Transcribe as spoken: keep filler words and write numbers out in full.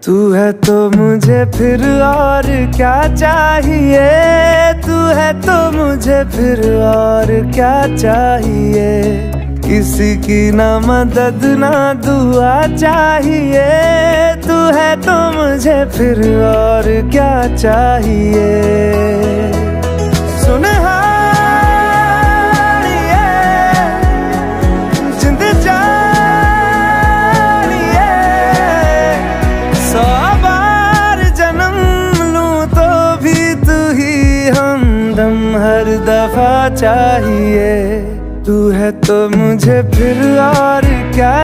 तू है तो मुझे फिर और क्या चाहिए, तू है तो मुझे फिर और क्या चाहिए। किसी की ना मदद ना दुआ चाहिए, तू है तो मुझे फिर और क्या चाहिए। सुन हर दफा चाहिए, तू है तो मुझे फिर और क्या